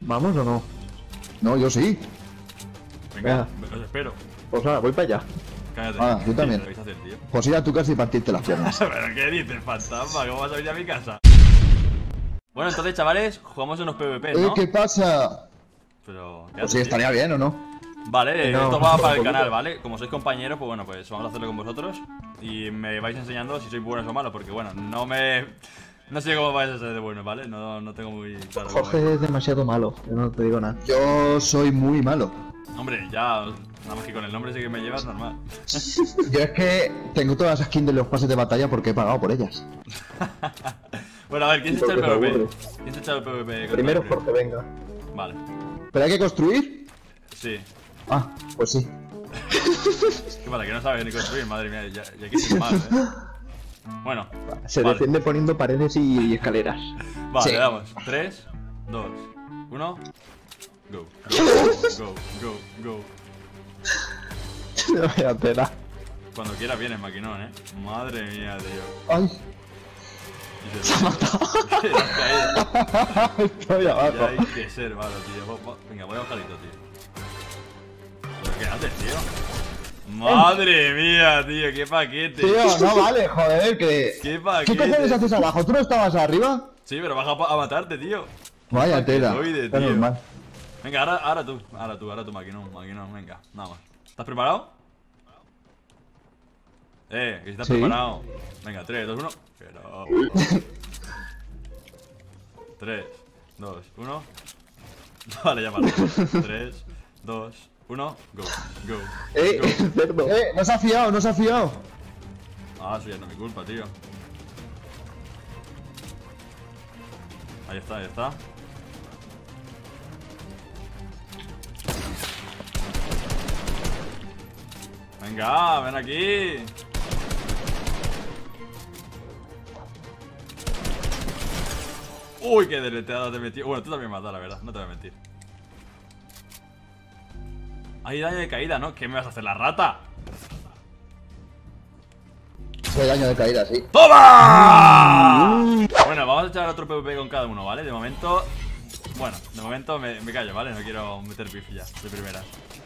¿Vamos o no? No, yo sí. Venga, os espero. Pues nada, voy para allá. Cállate. Ah, yo también. ¿Qué vais a hacer, tío? Pues ir a tu casa y partirte las piernas. ¿Pero qué dices, fantasma? ¿Cómo vas a venir a mi casa? Bueno, entonces, chavales, jugamos unos PvP, ¿no? ¿Qué pasa? Pero, ¿qué Pues haces, sí, tío? estaría bien, ¿o no? Vale, No, esto va para el un canal, poquito. ¿vale? Como sois compañeros, pues bueno, pues vamos a hacerlo con vosotros. Y me vais enseñando si sois buenos o malos, porque bueno, no sé cómo vais a ser de buenos, ¿vale? No tengo muy claro cómo Jorge es demasiado malo, yo no te digo nada. Yo soy muy malo. es. Hombre, ya, nada más que con el nombre ese que me llevas, normal. Yo es que tengo todas las skins de los pases de batalla porque he pagado por ellas. Bueno, a ver, ¿quién se echa el Porque se PvP? aburre. ¿Quién se echa el PvP? contra Primero el Jorge, venga. Vale, ¿Pero hay que construir? sí. Ah, pues sí. ¿Qué pasa? Que no sabes ni construir, madre mía, ya que ser mal, Bueno, Se vale. defiende poniendo paredes y escaleras. Vale, Sí. le damos. 3, 2, 1. Go. Go. Go. Vaya tela. Cuando quiera vienes, maquinón, Madre mía, tío. Ay, Y se ha caído. estoy Ya abajo. hay que ser malo, tío. Venga, voy a bajarito, tío. ¿Pero qué haces, tío? Madre mía, tío, qué paquete. Tío, no vale, joder, que... Qué paquete. ¿Qué cojones haces abajo? ¿Tú no estabas arriba? Sí, pero baja a matarte, tío. Vaya tela. paquetoide, Está tío. normal. Venga, ahora tú, maquinón, venga, nada más. ¿Estás preparado? Que si estás Sí. preparado. Venga, 3, 2, 1. Pero... 3, 2, 1. Vale, ya vale. 3, 2, 1. Go. Cerdo. No se ha fiado, no se ha fiado. Ah, eso ya no es mi culpa, tío. Ahí está. Venga, ven aquí. Uy, qué deleteada te metí. Bueno, tú también me has dado, la verdad, no te voy a mentir. Hay daño de caída, ¿no? ¿Qué me vas a hacer, la rata? Hay daño de caída, sí. ¡Toma! Bueno, vamos a echar otro PvP con cada uno, ¿vale? De momento... Bueno, de momento me callo, ¿vale? No quiero meter pif ya, de primera.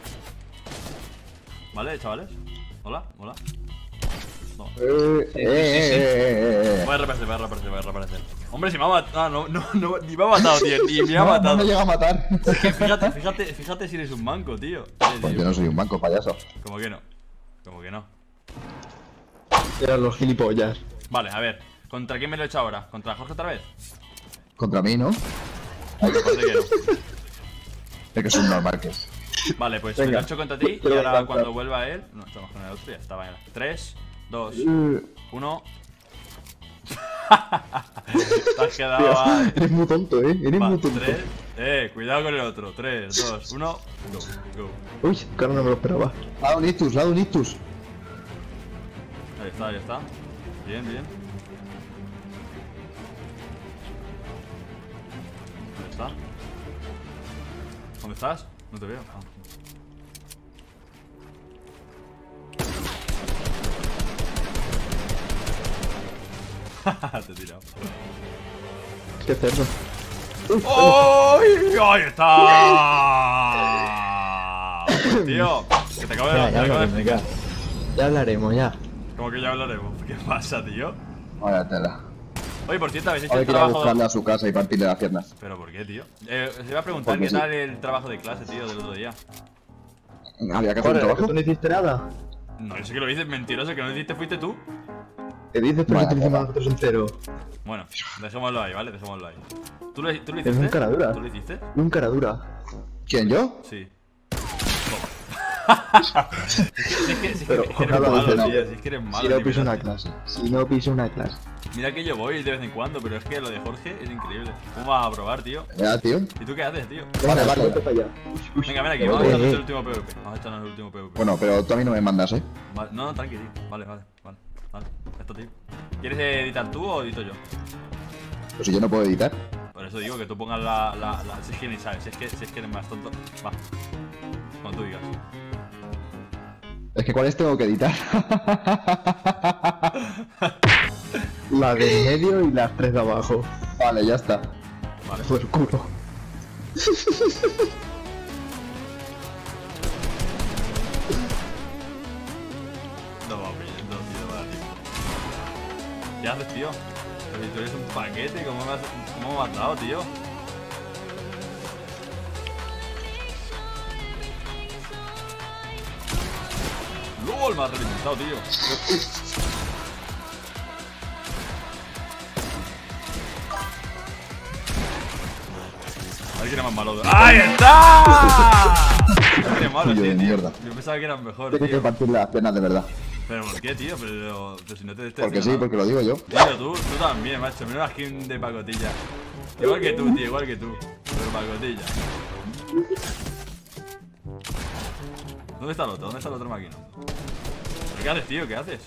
¿Vale, chavales? Hola. No. Voy a reaparecer. Hombre, si me ha matado... No, ni me ha matado, tío. Ni me ha No matado. me llega a matar. Es que fíjate si eres un manco, tío. Pues yo no soy un banco, payaso. Como que no. Eran los gilipollas. Vale, a ver. ¿Contra quién me lo he hecho ahora? ¿Contra Jorge otra vez? Contra mí, ¿no? Ay, me parece que no. Es que es un normal que es. Vale, pues me Venga. lo he hecho contra ti y Pero ahora venga, cuando vuelva él... No, estamos con el otro, ya está, vale. 3, 2, 1... Te has quedado ahí. Eres muy tonto, Eres Va, muy tonto. 3, cuidado con el otro. 3, 2, 1, go. Uy, claro, no me lo esperaba. Lado un ictus. Ahí está. Bien. Ahí está. ¿Dónde estás? No te veo. Te he tirado. Qué cerdo. ¡Oh! ¡Ahí está! Pues, tío, que te acabo de explicar. Ya hablaremos, ya. ¿Cómo que ya hablaremos? ¿Qué pasa, tío? Vaya tela. Oye, por cierto, habéis hecho Hay el que ir a trabajo... buscarla a su casa y partirle las piernas. ¿Pero por qué, tío? Se iba a preguntar Porque qué sí. tal el trabajo de clase, tío, del otro día. Había que hacer un Joder, ¿que trabajo. tú no hiciste nada? No, yo sé que lo dices mentiroso, que no lo hiciste fuiste tú. ¿Qué dices? Pero Vaya que te lo hicimos tela. nosotros entero. Bueno, dejémoslo ahí, ¿vale? Dejémoslo ahí. ¿Tú lo hiciste? Eres un cara dura. ¿Tú lo hiciste? Un cara dura. ¿Quién, yo? Sí. Pero, Si es que eres nada, malo, dice no. tío, si es que eres malo. Si no ni piso una miraste. clase. Si no piso una clase. Mira que yo voy de vez en cuando, pero es que lo de Jorge es increíble. ¿Cómo vas a probar, tío? Ya, tío. ¿Y tú qué haces, tío? Vale, vale. Vete para allá. Venga, ven aquí, vamos a echarnos el último PvP. Vamos a echarnos el último PvP. Bueno, pero tú a mí no me mandas, ¿eh? Vale, no, tranqui, tío. Vale. Esto, tío. ¿Quieres editar tú o edito yo? Pues si yo no puedo editar. Por eso digo que tú pongas si es que ni sabes, si es que eres más tonto. Va. Cuando tú digas. Es que ¿cuáles tengo que editar? La de en medio y las tres de abajo. Vale, ya está. Vale. Por culo. No mames, no, tío, no me da tiempo. ¿Qué haces, tío? Pero si tú eres un paquete, ¿cómo me has dado, tío? ¡Lol! Me has reventado, tío. A ver quién era más malo. ¡Ahí está! Qué malo, Tío de tío. mierda. Yo pensaba que eran mejor, Tienes que tío. partirle las piernas de verdad. ¿Pero por qué, tío? Pero si no te estoy Porque sí, haciendo porque lo digo yo. nada. Tío, tú también, macho. Menos la skin de pacotilla. Igual que tú, tío, igual que tú. Pero pacotilla. ¿Dónde está el otro? ¿Dónde está el otro máquina? ¿Qué haces, tío? ¿Qué haces?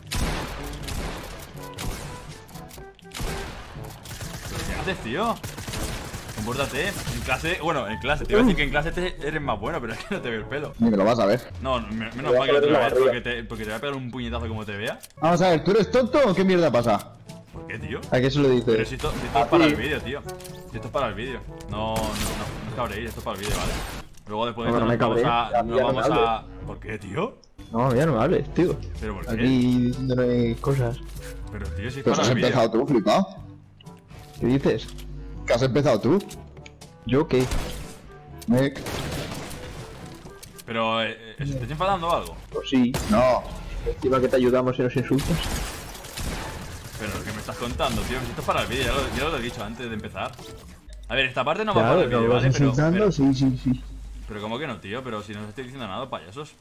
¿Pero qué haces, tío? Compórtate. En clase, bueno, en clase. Te iba a decir que en clase eres más bueno, pero es que no te veo el pelo. Ni me lo vas a ver. No, menos mal que no te lo ves, porque te voy a pegar un puñetazo como te vea. Vamos a ver, ¿tú eres tonto o qué mierda pasa? ¿Por qué, tío? ¿A qué se lo Pero dices? si esto es para el vídeo, tío. Si esto es para el vídeo. No os cabréis, esto es para el vídeo, ¿vale? Luego después de No, esto no me nos vamos a... ¿Por qué, tío? No, ya no me hables, tío. ¿Pero por qué? Aquí diciéndome cosas. Pero, tío, si es Pues para has el vídeo. empezado tú, flipado. ¿Qué dices? ¿Qué has empezado tú? ¿Yo qué? Mec. Pero, ¿te estás enfadando o algo? Pues sí. No. Encima que te ayudamos y nos insultas. Pero lo que me estás contando, tío, si esto es para el vídeo, ya lo he dicho antes de empezar. A ver, esta parte no va para el vídeo, ¿vale? Pero, sí. pero ¿cómo que no, tío? Pero si no os estoy diciendo nada, payasos.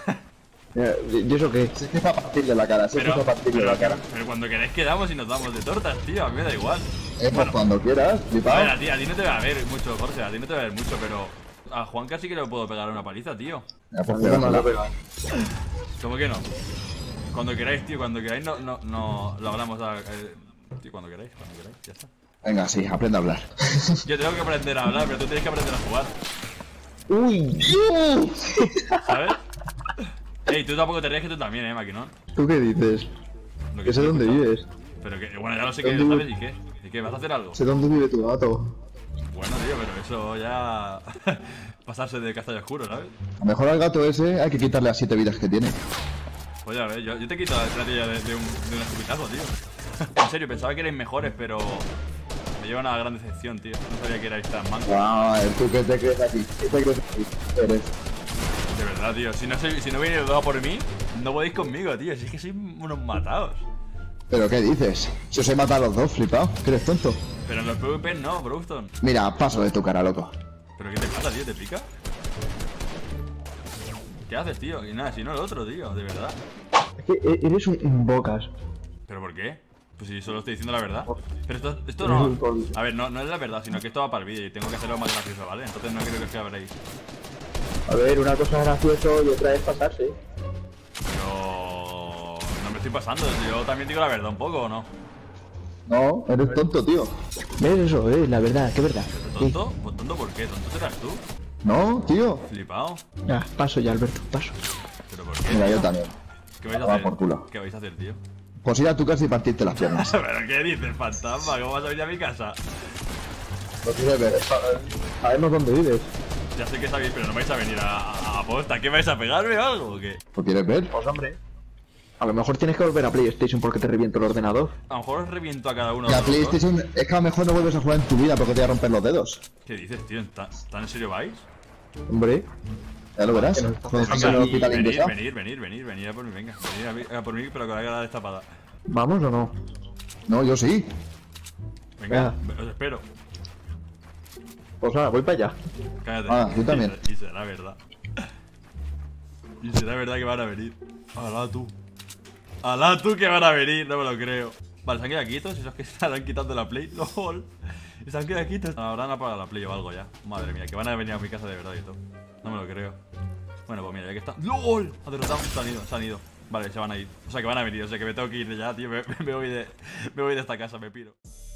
¿Y eso qué? Si es que es para partirle la cara, si es que es para partirle la cara. pero cuando queréis quedamos y nos damos de tortas, tío, a mí me da igual. Pues cuando quieras, A ver, flipado. a ti no te va a ver mucho, Jorge, a ti no te va a ver mucho, pero a Juan casi que le puedo pegar una paliza, tío. Ya, pues A mí no me pégasela. lo pegas. ¿Cómo que no? Cuando queráis, tío, cuando queráis no lo hablamos tío, cuando queráis, ya está. Venga, sí, aprende a hablar. Yo tengo que aprender a hablar, pero tú tienes que aprender a jugar, ¡Uy! ¿sabes? Ey, tú tampoco te ríes, que tú también, maquinón. ¿Tú qué dices? Lo Que sé estoy dónde escuchando. vives. Pero que, bueno, ya lo sé que lo sabes, ¿y qué? ¿Y qué? ¿Vas a hacer algo? Sé dónde vive tu gato. Bueno, tío, pero eso ya... pasarse de castaño oscuro, ¿sabes? A lo mejor al gato ese hay que quitarle las 7 vidas que tiene. Pues ya ves, yo te quito la estrategia de un escupitazo, tío. En serio, pensaba que erais mejores, pero... me lleva una gran decepción, tío. No sabía que erais tan mancos. ¿Tú qué te crees aquí? ¿Qué te crees aquí? Eres. De verdad, tío. Si no venís los dos a por mí, no podéis conmigo, tío. Si es que sois unos matados. ¿Pero qué dices? Si os he matado a los dos, flipado. ¿Que eres tonto? Pero en los PvP no, Brewston. Mira, paso de tu cara, loco. ¿Pero qué te pasa, tío? ¿Te pica? ¿Qué haces, tío? Y nada, si no el otro, tío. De verdad. Es que eres un bocas. ¿Pero por qué? Pues si solo estoy diciendo la verdad. Pero esto Eres no... un col- A ver, no es la verdad, sino que esto va para el vídeo y tengo que hacerlo más gracioso, ¿vale? Entonces no creo que os cabréis. A ver, una cosa es gracioso y otra es pasarse. Pero... no me estoy pasando. Yo también digo la verdad un poco, ¿o no? No, eres tonto, tío. ¿Ves eso? La verdad, qué verdad. ¿Pero tonto? Pues tonto, ¿por qué? ¿Tonto serás tú? No, tío. Flipado. Ya, paso ya, Alberto, paso. ¿Pero por qué, Mira, tío? yo también. ¿Qué vais a Va hacer? por culo. ¿Qué vais a hacer, tío? Pues ir a tu casa y partirte las piernas. ¿Pero qué dices, fantasma? ¿Cómo vas a venir a mi casa? Lo quieres ver. Sabemos dónde vives. Ya sé que sabéis, pero no vais a venir a posta. ¿Qué vais a pegarme o algo o qué? ¿Lo quieres ver? Pues hombre. A lo mejor tienes que volver a PlayStation porque te reviento el ordenador. A lo mejor os reviento a cada uno de La los dos. PlayStation es que a lo mejor no vuelves a jugar en tu vida porque te voy a romper los dedos. ¿Qué dices, tío? ¿Tan en serio vais? Hombre. Ya lo verás. Que no- Cuando estés Venga, en el hospital ingresado. venir a por mí, venga. Venid a por mí, pero con la cara destapada. ¿Vamos o no? No, yo sí. Venga, os espero. Pues nada, voy para allá. Cállate. Ah, yo también. Y será verdad. Y será verdad que van a venir. Alá tú. Alá tú que van a venir, no me lo creo. Vale, se han quedado quietos, esos que se estarán quitando la play. LOL. Se han quedado quietos. Habrán apagado la play o algo ya. Madre mía, que van a venir a mi casa de verdad y todo. No me lo creo. Bueno, pues mira, ya que está. ¡LOL! Ha derrotado, se han ido. Vale, se van a ir. O sea que van a venir, o sea que me tengo que ir ya, tío. Me voy de esta casa, me piro.